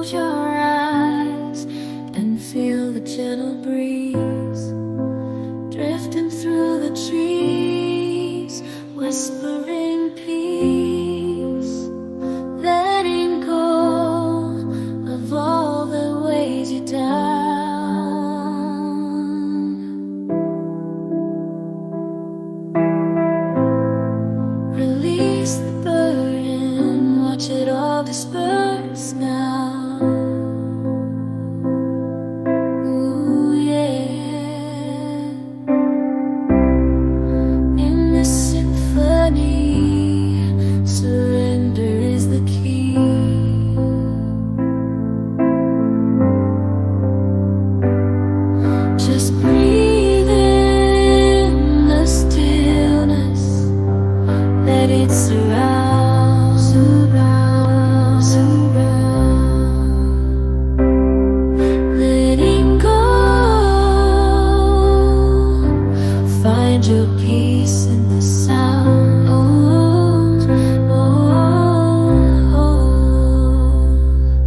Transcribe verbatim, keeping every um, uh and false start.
Close your eyes and feel the gentle breeze drifting through the trees, whispering peace, letting go of all that weighs you down. Release the burden, watch it all disperse now. Ooh, yeah. In this symphony, surrender is the key. Just breathe in the stillness, let it surround, surround, surround. Letting go, find your peace in